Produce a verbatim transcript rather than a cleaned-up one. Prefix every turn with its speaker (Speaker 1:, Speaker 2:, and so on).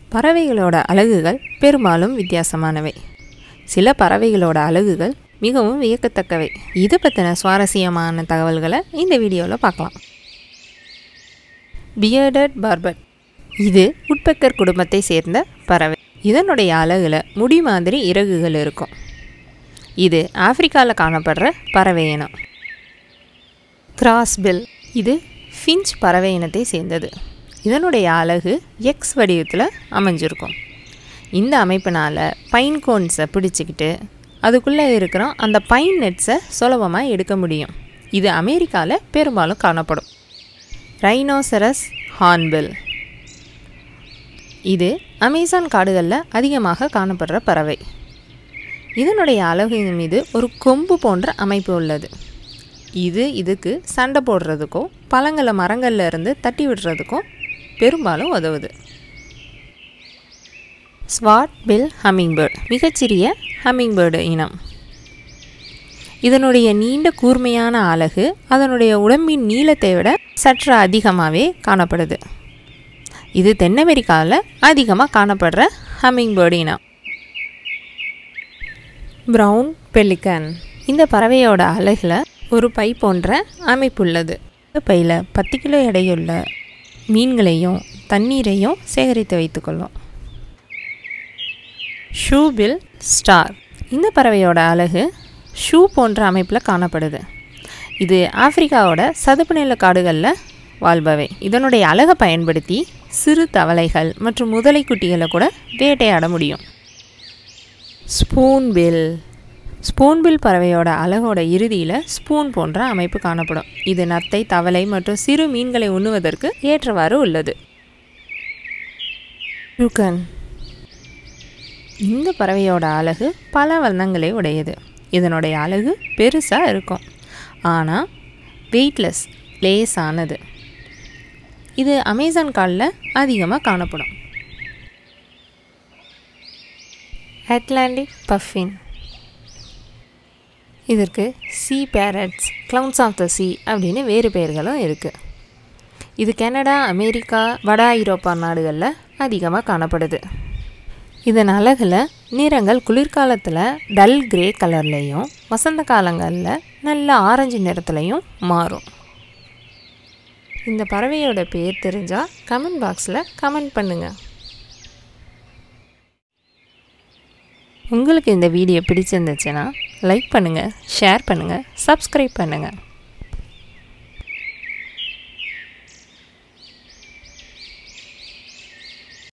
Speaker 1: பறவைகளோட அலகுகள் பெரும்பாலும் வித்தியாசமானவை. சில பறவைகளோட அலகுகள் மிகவும் வியக்கத்தக்கவை. இது பற்றின சுவாரஸ்யமான தகவல்களை இந்த வீடியோவில் பார்க்கலாம். Bearded barbet. இது woodpecker குடும்பத்தை சேர்ந்த பறவை. இதனுடைய அலகில் முடி மாதிரி இறகுகள் இருக்கும். இது ஆப்பிரிக்காவில் காணப்படுற பறவை இனம். கிராஸ்பில். இது finch பறவை இனத்தை சேர்ந்தது. இதனுடைய அலகு எக்ஸ் வடிவத்தில் அமைஞ்சிருக்கும். இந்த அமைப்பினால் பைன் கோன்ஸை பிடிச்சிக்கிட்டு அதுக்குள்ளே இருக்கிற அந்த பைன் நெட்ஸை சுலபமாக எடுக்க முடியும். இது அமெரிக்காவில் பெரும்பாலும் காணப்படும். Rhinoceros hornbill. இது அமேசான் காடுகளில் அதிகமாக காணப்படுற பறவை. இதனுடைய அலகின் மீது ஒரு கொம்பு போன்ற அமைப்பு உள்ளது. இது இதுக்கு சண்டை போடுறதுக்கோ பழங்களை மரங்களில் இருந்து தட்டி விடுறதுக்கும் பெரும்பாலும் உதவுது. Sword bill hummingbird. மிகச்சிறிய ஹம்மிங்பேர்டு இனம். இதனுடைய நீண்ட கூர்மையான அலகு அதனுடைய உடம்பின் நீளத்தை விட சற்று அதிகமாகவே காணப்படுது. இது தென் அமெரிக்காவில் அதிகமாக காணப்படுற ஹம்மிங்பேர்டு இனம். Brown pelican. இந்த பறவையோட அலகில் ஒரு பை போன்ற அமைப்பு உள்ளது. இந்த பையில் பத்து கிலோ எடையுள்ள மீன்களையும் தண்ணீரையும் சேகரித்து வைத்துக்கொள்ளும். ஷூபில் ஸ்டார். இந்த பறவையோட அலகு ஷூ போன்ற அமைப்பில் காணப்படுது. இது ஆப்பிரிக்காவோட சதுப்பு நில காடுகளில் வாழ்பவை. இதனுடைய அலகை பயன்படுத்தி சிறு தவளைகள் மற்றும் முதலை குட்டிகளை கூட வேட்டையாட முடியும். ஸ்பூன்பில். ஸ்பூன்பில் பறவையோட அலகோட இறுதியில் ஸ்பூன் போன்ற அமைப்பு காணப்படும். இது நத்தை, தவளை மற்றும் சிறு மீன்களை உண்ணுவதற்கு ஏற்றவாறு உள்ளது. டூக்கன். இந்த பறவையோட அலகு பல வண்ணங்களை உடையது. இதனுடைய அலகு பெருசாக இருக்கும், ஆனால் வெயிட்லெஸ், லேசானது. இது அமேசான் காட்டில் அதிகமாக காணப்படும். Atlantic puffin. இதற்கு sea parrots, clowns of the sea அப்படின்னு வேறு பெயர்களும் இருக்குது. இது கனடா, அமெரிக்கா, வட ஐரோப்பா நாடுகளில் அதிகமாக காணப்படுது. இதன் அலகில் நிறங்கள் குளிர்காலத்தில் டல் கிரே கலர்லேயும் வசந்த காலங்களில் நல்ல ஆரஞ்சு நிறத்துலையும் மாறும். இந்த பறவையோட பேர் தெரிஞ்சால் கமெண்ட் பாக்ஸில் கமெண்ட் பண்ணுங்கள். உங்களுக்கு இந்த வீடியோ பிடிச்சிருந்துச்சுன்னா லைக் பண்ணுங்கள், ஷேர் பண்ணுங்கள், சப்ஸ்கிரைப் பண்ணுங்கள்.